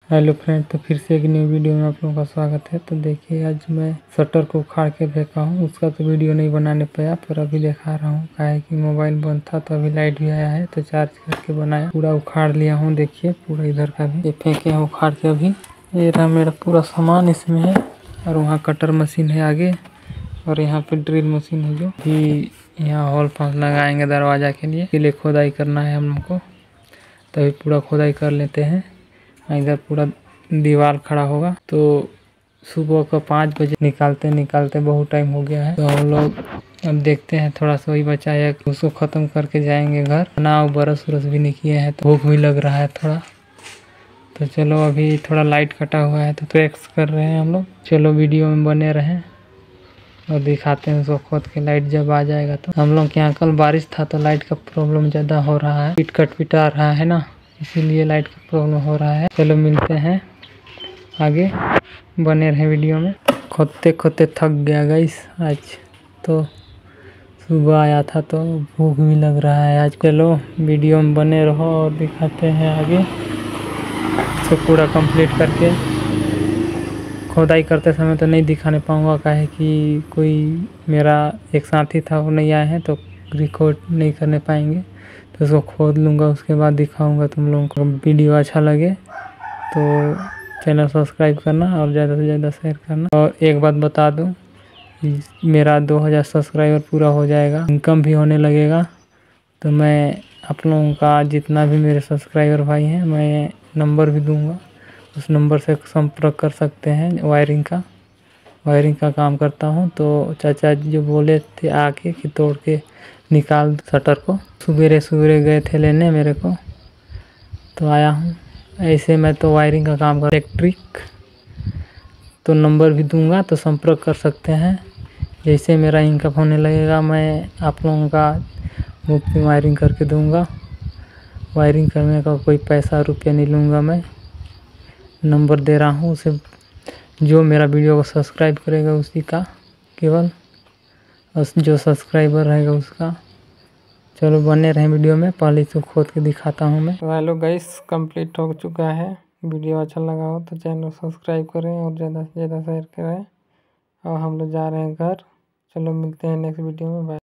Hello friend, तो फिर से एक न्यू वीडियो में आप लोगों का स्वागत है। तो देखिए, आज मैं शटर को उखाड़ के फेंका हूँ। उसका तो वीडियो नहीं बनाने पाया, पर अभी दिखा रहा हूँ। क्या है कि मोबाइल बंद था, तो अभी लाइट भी आया है तो चार्ज करके बनाया। पूरा उखाड़ लिया हूँ, देखिए पूरा इधर का भी ये फेंके हैं उखाड़ के। अभी ये रहा मेरा पूरा सामान इसमें है, और वहाँ कटर मशीन है आगे, और यहाँ पे ड्रिल मशीन है जो कि यहाँ होल पास लगाएंगे दरवाजा के लिए खोदाई करना है हम लोग को। तभी पूरा खोदाई कर लेते हैं। इधर पूरा दीवार खड़ा होगा, तो सुबह का 5 बजे निकालते बहुत टाइम हो गया है। तो हम लोग अब देखते हैं, थोड़ा सा वही बचा है, उसको ख़त्म करके जाएंगे घर। नाव बरस भी नहीं किए हैं, तो भूख भी लग रहा है थोड़ा। तो चलो, अभी थोड़ा लाइट कटा हुआ है तो ट्रैक्स कर रहे हैं हम लोग। चलो वीडियो में बने रहें और दिखाते हैं उसको खोद के। लाइट जब आ जाएगा तो हम लोग के यहाँ कल बारिश था, तो लाइट का प्रॉब्लम ज़्यादा हो रहा है। पिटा रहा है ना, इसीलिए लाइट का प्रॉब्लम हो रहा है। चलो मिलते हैं आगे, बने रहे वीडियो में। खोदते खोदते थक गया गाइस आज, तो सुबह आया था तो भूख भी लग रहा है आज। चलो वीडियो में बने रहो और दिखाते हैं आगे। तो पूरा कंप्लीट करके खोदाई करते समय तो नहीं दिखाने पाऊँगा, क्या है कि कोई मेरा एक साथी था, वो नहीं आए हैं, तो रिकॉर्ड नहीं करने पाएंगे। तो उसको खोद लूँगा, उसके बाद दिखाऊंगा तुम लोगों को। वीडियो अच्छा लगे तो चैनल सब्सक्राइब करना और ज़्यादा से ज़्यादा शेयर करना। और एक बात बता दूं, मेरा 2000 सब्सक्राइबर पूरा हो जाएगा, इनकम भी होने लगेगा, तो मैं आप लोगों का जितना भी मेरे सब्सक्राइबर भाई हैं, मैं नंबर भी दूंगा। उस नंबर से संपर्क कर सकते हैं। वायरिंग का काम करता हूं। तो चाचा जी जो बोले थे आके कि तोड़ के निकाल शटर को, सवेरे गए थे लेने मेरे को, तो आया हूँ। ऐसे मैं तो वायरिंग का काम कर इलेक्ट्रिक, तो नंबर भी दूंगा, तो संपर्क कर सकते हैं। जैसे मेरा इनकम होने लगेगा, मैं आप लोगों का मुफ्त में वायरिंग करके दूंगा। वायरिंग करने का कोई पैसा रुपया नहीं लूँगा मैं। नंबर दे रहा हूँ, उसे जो मेरा वीडियो को सब्सक्राइब करेगा उसी का केवल, और जो सब्सक्राइबर रहेगा उसका। चलो बने रहें वीडियो में, पहले इसको खोद के दिखाता हूँ मैं। तो हेलो गाइस, कंप्लीट हो चुका है। वीडियो अच्छा लगा हो तो चैनल सब्सक्राइब करें और ज़्यादा से ज़्यादा शेयर करें। और हम लोग जा रहे हैं घर। चलो मिलते हैं नेक्स्ट वीडियो में, बाय।